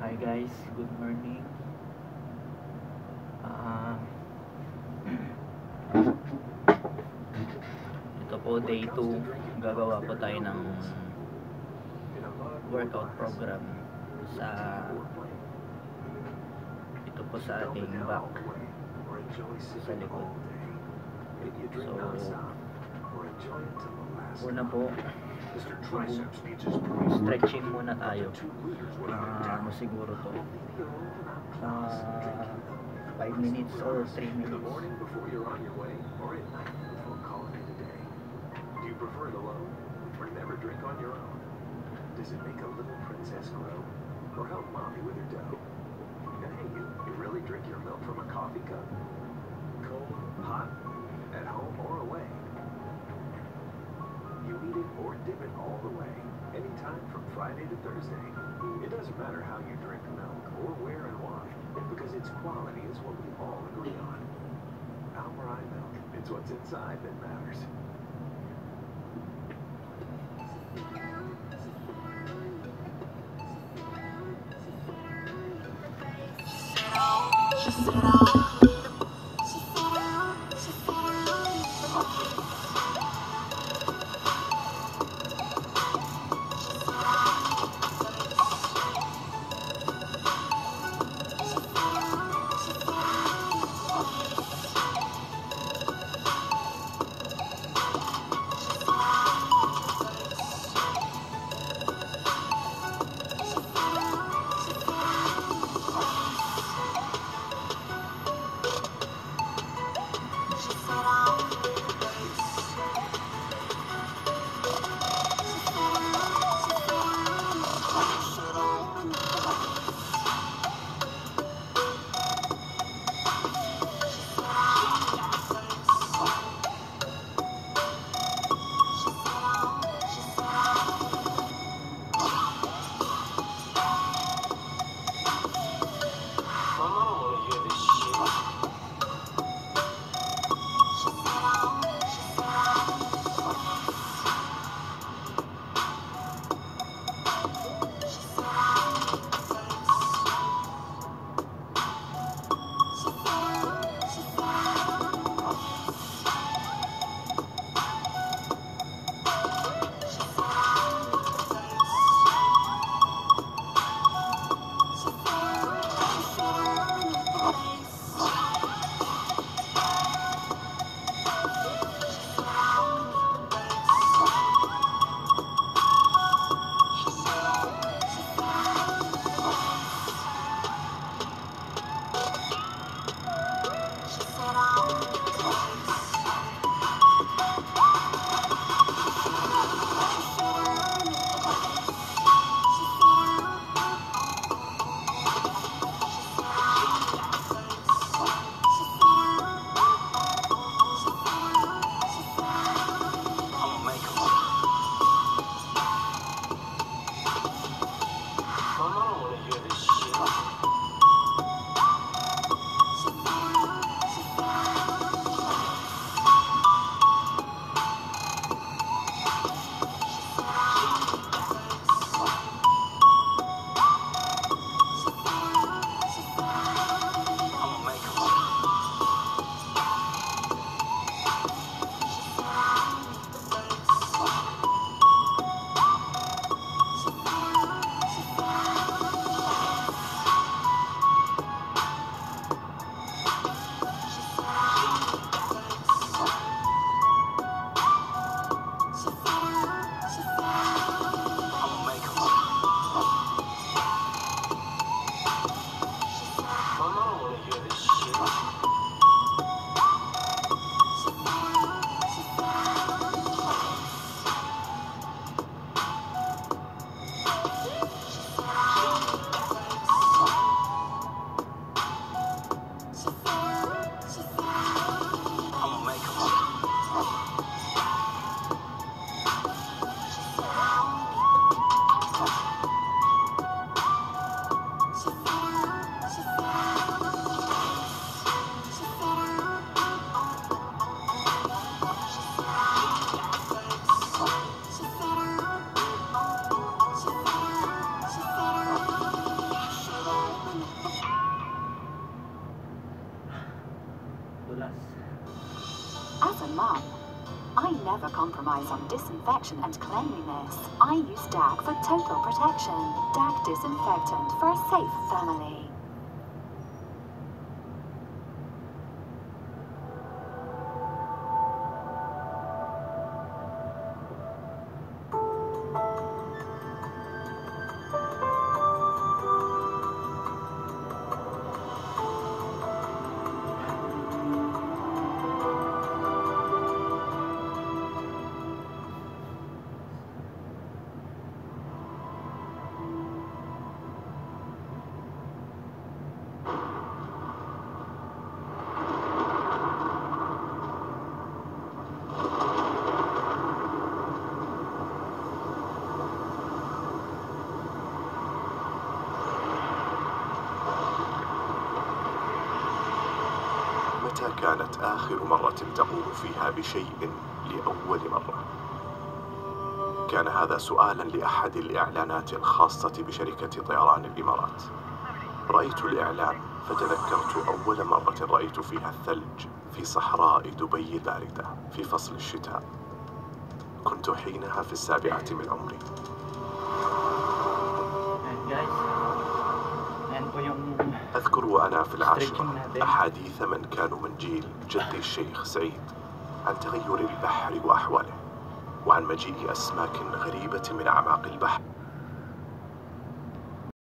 Hi guys, good morning. Ah, ito po day 2. Gagawa po tayo ng workout program sa ito po sa ating back sa likod. So una po, stretching muna tayo. Ano siguro to, 5 minutes or 3 minutes. Do you prefer it alone or never drink on your own? Does it make a little princess grow or help mommy with her dough? And hey, you really drink your milk from a coffee cup? Cold, hot, at home or away? You eat it or dip it all the way, anytime from Friday to Thursday. It doesn't matter how you drink milk or where and why, because its quality is what we all agree on. Almarai milk, it's what's inside that matters. compromise on disinfection and cleanliness. I use DAG for total protection. DAG disinfectant for a safe family. متى كانت آخر مرة تقوم فيها بشيء لأول مرة؟ كان هذا سؤالا لأحد الإعلانات الخاصة بشركة طيران الإمارات. رأيت الإعلان فتذكرت أول مرة رأيت فيها الثلج في صحراء دبي الباردة في فصل الشتاء. كنت حينها في 7 من عمري. أذكر وأنا في 10 أحاديث من كانوا من جيل جدي الشيخ سعيد عن تغير البحر وأحواله، وعن مجيء أسماك غريبة من أعماق البحر.